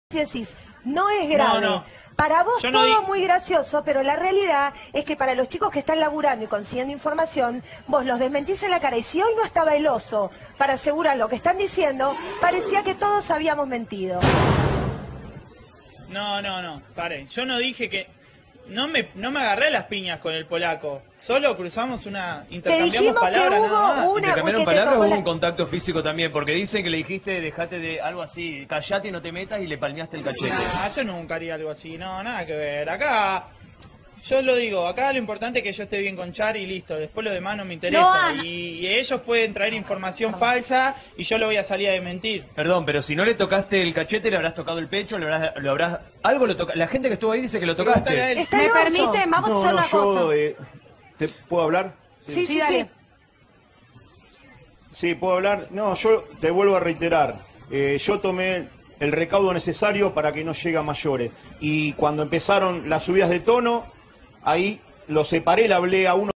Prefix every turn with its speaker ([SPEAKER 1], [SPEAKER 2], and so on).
[SPEAKER 1] Si decís, no es grave.
[SPEAKER 2] No.
[SPEAKER 1] Para vos
[SPEAKER 2] Yo no
[SPEAKER 1] todo
[SPEAKER 2] digo...
[SPEAKER 1] muy gracioso, pero la realidad es que para los chicos que están laburando y consiguiendo información, vos los desmentís en la cara. Y si hoy no estaba el oso para asegurar lo que están diciendo, parecía que todos habíamos mentido.
[SPEAKER 2] No, pare. Yo no dije que... No me agarré las piñas con el polaco. Solo cruzamos intercambiamos palabras.
[SPEAKER 3] ¿Intercambiaron palabras o hubo un contacto físico también? Porque dicen que le dijiste, dejate de algo así, callate y no te metas, y le palmeaste el cachete.
[SPEAKER 2] Yo nunca haría algo así. No, nada que ver. Acá... Yo lo digo, acá lo importante es que yo esté bien con Char y listo, después lo demás no me interesa. Y ellos pueden traer información falsa y yo lo voy a salir a desmentir.
[SPEAKER 3] Perdón, pero si no le tocaste el cachete, le habrás tocado el pecho, lo habrás... Algo lo toca... La gente que estuvo ahí dice que lo tocaste.
[SPEAKER 1] ¿Me permite? Vamos a hacer una cosa.
[SPEAKER 4] ¿Te puedo hablar?
[SPEAKER 1] Sí.
[SPEAKER 4] Sí, ¿puedo hablar? No, yo te vuelvo a reiterar. Yo tomé el recaudo necesario para que no llegue a mayores. Y cuando empezaron las subidas de tono, ahí lo separé, le hablé a uno.